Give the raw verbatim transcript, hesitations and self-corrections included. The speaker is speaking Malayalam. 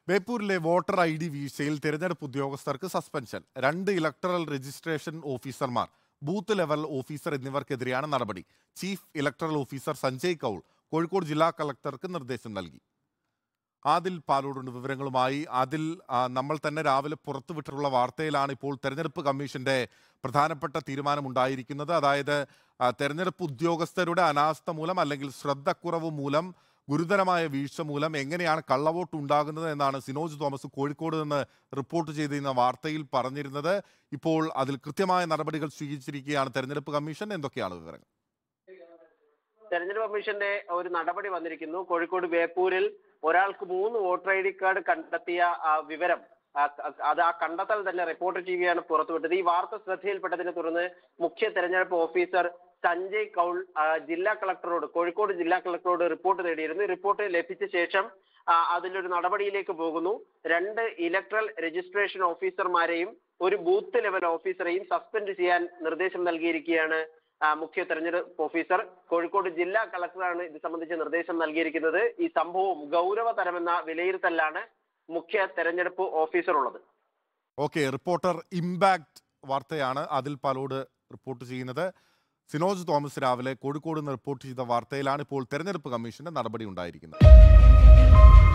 ബേപ്പൂരിലെ വോട്ടർ ഐ ഡി വീഴ്ചയിൽ തെരഞ്ഞെടുപ്പ് ഉദ്യോഗസ്ഥർക്ക് സസ്പെൻഷൻ. രണ്ട് ഇലക്ടറൽ രജിസ്ട്രേഷൻ ഓഫീസർമാർ, ബൂത്ത് ലെവൽ ഓഫീസർ എന്നിവർക്കെതിരെയാണ് നടപടി. Chief electoral officer Sanjay Kaul Kozhikode ജില്ലാ കളക്ടർക്ക് നിർദ്ദേശം നൽകി. ആദിൽ പാലോടുണ്ട് വിവരങ്ങളുമായി. ആദിൽ, നമ്മൾ തന്നെ രാവിലെ പുറത്തുവിട്ടിട്ടുള്ള വാർത്തയിലാണ് ഇപ്പോൾ തെരഞ്ഞെടുപ്പ് കമ്മീഷന്റെ പ്രധാനപ്പെട്ട തീരുമാനമുണ്ടായിരിക്കുന്നത്. അതായത് തെരഞ്ഞെടുപ്പ് ഉദ്യോഗസ്ഥരുടെ അനാസ്ഥ മൂലം അല്ലെങ്കിൽ ശ്രദ്ധക്കുറവ് മൂലം, ഗുരുതരമായ വീഴ്ച മൂലം എങ്ങനെയാണ് കള്ളവോട്ട് ഉണ്ടാകുന്നത് എന്നാണ് സിനോജ് തോമസ് കോഴിക്കോട് നിന്ന് റിപ്പോർട്ട് ചെയ്തിരുന്ന വാർത്തയിൽ പറഞ്ഞിരുന്നത്. ഇപ്പോൾ അതിൽ കൃത്യമായ നടപടികൾ സ്വീകരിച്ചിരിക്കുകയാണ് തെരഞ്ഞെടുപ്പ് കമ്മീഷൻ. എന്തൊക്കെയാണ് വിവരങ്ങൾ? തെരഞ്ഞെടുപ്പ് കമ്മീഷന്റെ ഒരു നടപടി വന്നിരിക്കുന്നു. കോഴിക്കോട് ബേപ്പൂരിൽ ഒരാൾക്ക് മൂന്ന് വോട്ടർ ഐ ഡി കാർഡ് കണ്ടെത്തിയ വിവരം, അത് ആ കണ്ടെത്തൽ തന്നെ റിപ്പോർട്ട് ചെയ്യുകയാണ് പുറത്തുവിട്ടത്. ഈ വാർത്ത ശ്രദ്ധയിൽപ്പെട്ടതിനെ തുടർന്ന് മുഖ്യ തെരഞ്ഞെടുപ്പ് ഓഫീസർ സഞ്ജയ് കൗൾ ജില്ലാ കളക്ടറോട് കോഴിക്കോട് ജില്ലാ കളക്ടറോട് റിപ്പോർട്ട് നേടിയിരുന്നു. റിപ്പോർട്ട് ലഭിച്ച ശേഷം അതിലൊരു നടപടിയിലേക്ക് പോകുന്നു. രണ്ട് ഇലക്ട്രൽ രജിസ്ട്രേഷൻ ഓഫീസർമാരെയും ഒരു ബൂത്ത് ലെവൽ ഓഫീസറെയും സസ്പെൻഡ് ചെയ്യാൻ നിർദ്ദേശം നൽകിയിരിക്കുകയാണ് മുഖ്യ തെരഞ്ഞെടുപ്പ് ഓഫീസർ. കോഴിക്കോട് ജില്ലാ കളക്ടറാണ് ഇത് സംബന്ധിച്ച നിർദ്ദേശം നൽകിയിരിക്കുന്നത്. ഈ സംഭവം ഗൗരവതരമെന്ന വിലയിരുത്തലാണ് മുഖ്യ തെരഞ്ഞെടുപ്പ് ഓഫീസർ ഉള്ളത്. ഓക്കെ, റിപ്പോർട്ടർ ഇമ്പാക്ട് വാർത്തയാണ് ആദിൽ പാലോട് റിപ്പോർട്ട് ചെയ്യുന്നത്. സിനോജ് തോമസ് രാവിലെ കോഴിക്കോട് നിന്ന് റിപ്പോർട്ട് ചെയ്ത വാർത്തയിലാണ് ഇപ്പോൾ തെരഞ്ഞെടുപ്പ് കമ്മീഷന്റെ നടപടി ഉണ്ടായിരിക്കുന്നത്.